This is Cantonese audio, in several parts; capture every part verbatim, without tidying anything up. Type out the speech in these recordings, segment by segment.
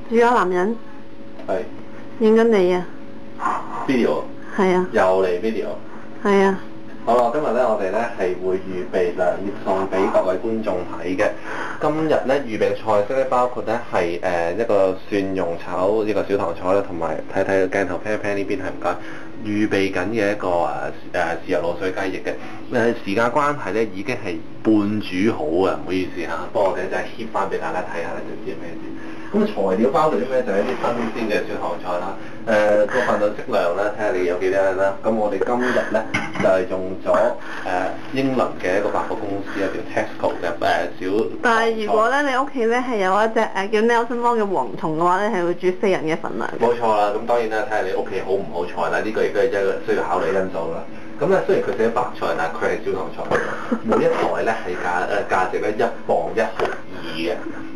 仲有男人係影緊你啊 video， 係啊， 又嚟 video。 係啊。 好啦，今日咧我哋咧係會預備兩碟餸俾各位觀眾睇嘅。今日咧預備嘅菜式咧包括咧係誒一個蒜蓉炒呢個小糖菜啦，同埋睇睇個鏡頭 pan pan 呢邊係唔該。預備緊嘅一個誒誒豉油滷水雞翼嘅。誒時間關係咧已經係半煮好啊，唔好意思嚇。不過我哋就係 keep 翻俾大家睇下咧，就知係咩事。咁材料包括啲咩？就係一啲新鮮嘅小糖菜啦。誒、呃、個份量適量啦，睇下你有幾多人啦。咁我哋今日咧就係、是、用咗誒、呃、英倫嘅一個百貨公司啊，叫 Tesco 嘅誒小。但係如果咧你屋企咧係有一隻誒叫 Nelson Wong 嘅黃蟲嘅話咧，係會煮四人嘅份量。 冇錯啦，咁當然啦，睇下你屋企好唔好彩啦，呢、這個亦都係一個需要考慮因素啦。咁咧雖然佢寫白菜，但係佢係小糖菜，每一袋咧係價誒價值咧一磅一毫二嘅。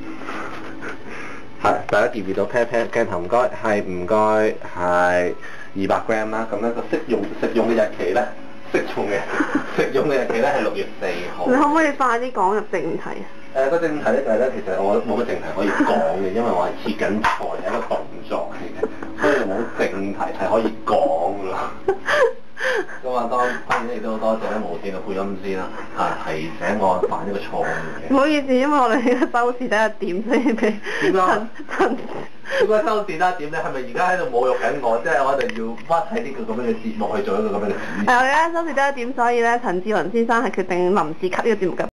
係，大家見唔見到 pan pan 鏡頭唔該，係唔該，係二百 gram 啦。咁咧個適用食用嘅日期咧，適用嘅食用嘅日期咧係六月四號。 你可唔可以快啲講入正題啊？ 誒、呃，個正題咧就係咧，其實我冇乜正題可以講嘅，因為我係切緊菜係一個動作嚟嘅，所以冇正題係可以講㗎咯。咁啊，當當然亦都好多謝咧無線嘅配音師啦，啊提醒我犯呢個錯誤嘅。 唔好意思，因為我哋呢個收視得一點，所以俾點啊？ 陳點解收視得一點咧？係咪而家喺度侮辱緊我？即係我哋要屈喺呢個咁樣嘅節目去做一個咁樣嘅主持。 係我而家收視得一點，所以咧陳志雲先生係決定臨時 cut 呢個節目嘅。